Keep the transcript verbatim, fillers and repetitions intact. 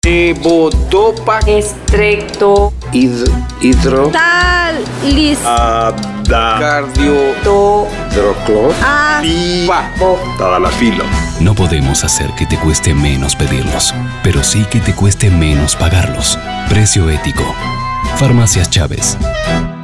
Levodopa. Estrecto. Hid hidro. Talis. Ada. Cardio. To. Hidroclor. A. Pipa. Tadalafilo. No podemos hacer que te cueste menos pedirlos, pero sí que te cueste menos pagarlos. Precio ético. Farmacias Chávez.